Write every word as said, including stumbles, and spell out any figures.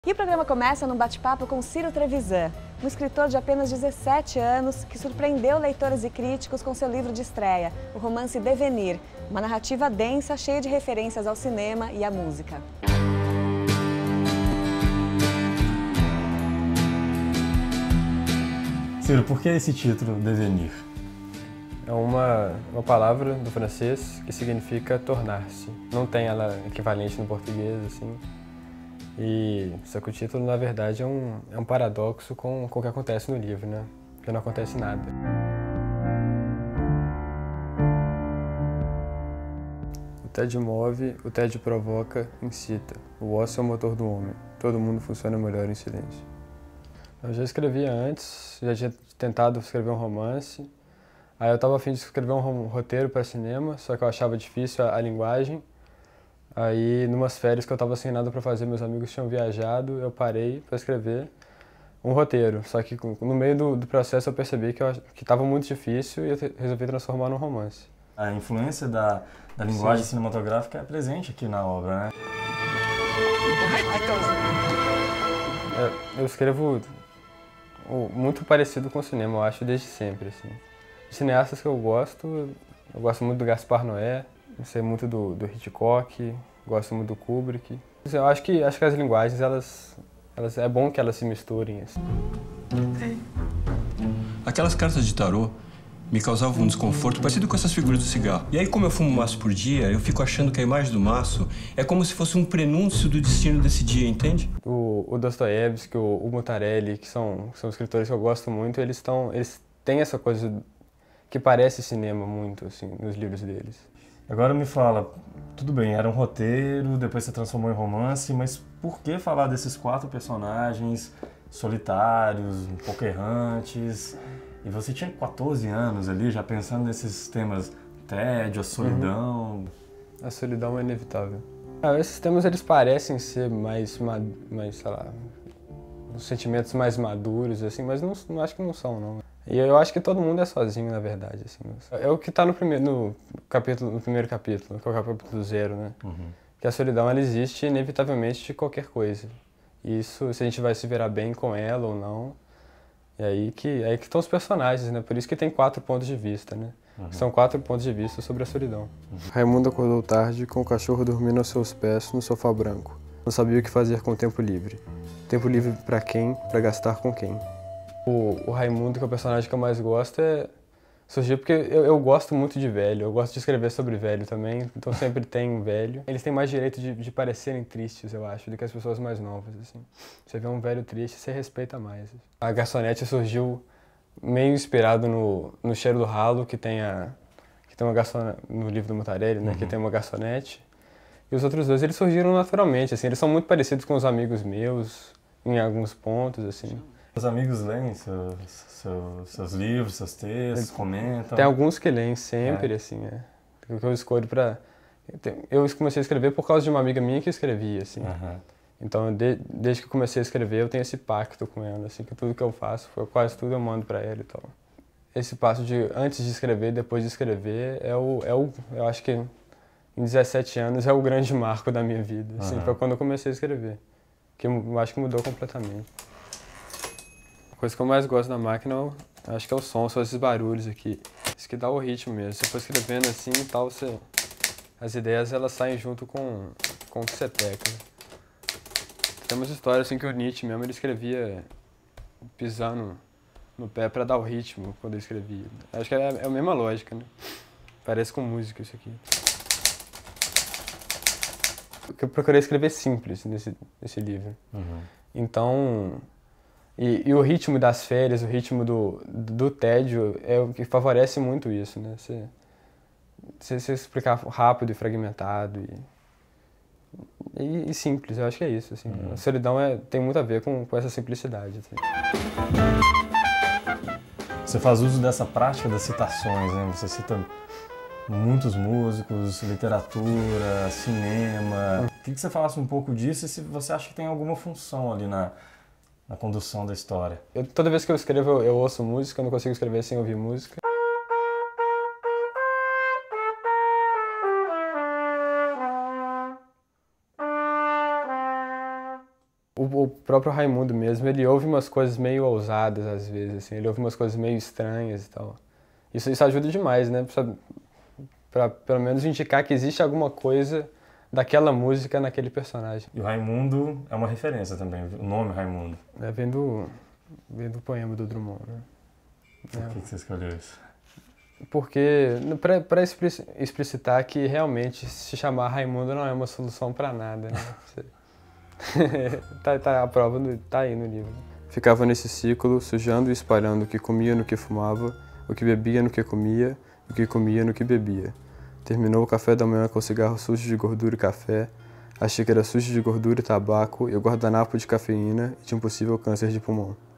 E o programa começa num bate-papo com Ciro Trevisan, um escritor de apenas dezessete anos que surpreendeu leitores e críticos com seu livro de estreia, o romance Devenir, uma narrativa densa, cheia de referências ao cinema e à música. Ciro, por que esse título, Devenir? É uma, uma palavra do francês que significa tornar-se. Não tem ela equivalente no português, assim. E só que o título, na verdade, é um, é um paradoxo com, com o que acontece no livro, né? Porque não acontece nada. O tédio move, o tédio provoca, incita. O ócio é o motor do homem. Todo mundo funciona melhor em silêncio. Eu já escrevia antes, já tinha tentado escrever um romance. Aí eu estava a fim de escrever um roteiro para cinema, só que eu achava difícil a, a linguagem. Aí, numas férias que eu estava sem nada para fazer, meus amigos tinham viajado, eu parei para escrever um roteiro. Só que no meio do, do processo eu percebi que estava muito difícil e eu resolvi transformar num romance. A influência da, da linguagem Sim. cinematográfica é presente aqui na obra, né? É, eu escrevo muito parecido com o cinema, eu acho, desde sempre. Assim. Os cineastas que eu gosto, eu gosto muito do Gaspar Noé, sei muito do, do Hitchcock, gosto muito do Kubrick. Eu acho que, acho que as linguagens, elas, elas, é bom que elas se misturem. Assim. Aquelas cartas de tarô me causavam um desconforto parecido com essas figuras do cigarro. E aí, como eu fumo um maço por dia, eu fico achando que a imagem do maço é como se fosse um prenúncio do destino desse dia, entende? O, o Dostoiévski, o, o Mutarelli, que são, são escritores que eu gosto muito, eles, tão, eles têm essa coisa que parece cinema muito, assim, nos livros deles. Agora me fala, tudo bem, era um roteiro, depois você transformou em romance, mas por que falar desses quatro personagens solitários, um pouco errantes? E você tinha quatorze anos ali, já pensando nesses temas tédio, a solidão. Uhum. A solidão é inevitável. Ah, esses temas, eles parecem ser mais, mais, sei lá, os sentimentos mais maduros, assim, mas não, não acho que não são, não. E eu acho que todo mundo é sozinho, na verdade, assim. É o que está no primeiro, no capítulo, no primeiro capítulo, que é o capítulo zero, né? Uhum. Que a solidão, ela existe inevitavelmente de qualquer coisa. E isso, se a gente vai se virar bem com ela ou não, é aí que, é aí que estão os personagens, né? Por isso que tem quatro pontos de vista, né? Uhum. São quatro pontos de vista sobre a solidão. Uhum. Raimundo acordou tarde, com o cachorro dormindo aos seus pés no sofá branco. Não sabia o que fazer com o tempo livre. Tempo livre para quem? Para gastar com quem? O, o Raimundo, que é o personagem que eu mais gosto, é, surgiu porque eu, eu gosto muito de velho, eu gosto de escrever sobre velho também, então sempre tem velho. Eles têm mais direito de, de parecerem tristes, eu acho, do que as pessoas mais novas, assim. Você vê um velho triste, você respeita mais. A garçonete surgiu meio inspirado no, no Cheiro do Ralo, que tem, a, que tem uma garçonete, no livro do Mutarelli, né, uhum. que tem uma garçonete. E os outros dois, eles surgiram naturalmente, assim, eles são muito parecidos com os amigos meus, em alguns pontos, assim. Os amigos leem seus, seus, seus livros, seus textos, Eles, comentam? Tem alguns que leem sempre, é. assim, é. O que eu escolho pra... Eu comecei a escrever por causa de uma amiga minha que escrevia, assim. Uhum. Então, de, desde que eu comecei a escrever, eu tenho esse pacto com ela, assim, que tudo que eu faço, quase tudo eu mando pra ela e tal. Esse passo de antes de escrever e depois de escrever é o, é o... Eu acho que em dezessete anos é o grande marco da minha vida, assim, uhum. foi quando eu comecei a escrever. Que eu acho que mudou completamente. A coisa que eu mais gosto da máquina, eu acho que é o som, são esses barulhos aqui. Isso que dá o ritmo mesmo. Você for escrevendo assim e tal, você... as ideias elas saem junto com, com o que você teca. Tem umas histórias assim que o Nietzsche mesmo, ele escrevia pisando no pé pra dar o ritmo quando ele escrevia. Acho que é, é a mesma lógica, né? Parece com música isso aqui. Eu procurei escrever simples nesse, nesse livro. Uhum. Então... E, e o ritmo das férias, o ritmo do, do tédio é o que favorece muito isso, né? Você, você, você explicar rápido e fragmentado e, e, e simples, eu acho que é isso. Assim. Uhum. A solidão é, tem muito a ver com, com essa simplicidade. Assim. Você faz uso dessa prática das citações, né? Você cita muitos músicos, literatura, cinema. Uhum. Queria que você falasse um pouco disso e se você acha que tem alguma função ali na... na condução da história. Eu, toda vez que eu escrevo, eu, eu ouço música, eu não consigo escrever sem ouvir música. O, o próprio Raimundo mesmo, ele ouve umas coisas meio ousadas às vezes, assim, ele ouve umas coisas meio estranhas e tal. Isso, isso ajuda demais, né? Pra, pra pelo menos indicar que existe alguma coisa daquela música naquele personagem. E o Raimundo é uma referência também, o nome Raimundo. É, vem do, vem do poema do Drummond, né? Por que, que você escolheu isso? Porque, para explicitar que realmente se chamar Raimundo não é uma solução para nada, né? tá, tá, a prova no, tá aí no livro. Ficava nesse ciclo, sujando e espalhando o que comia no que fumava, o que bebia no que comia, o que comia no que bebia. Terminou o café da manhã com o cigarro sujo de gordura e café, a xícara suja de gordura e tabaco e o guardanapo de cafeína e de um possível câncer de pulmão.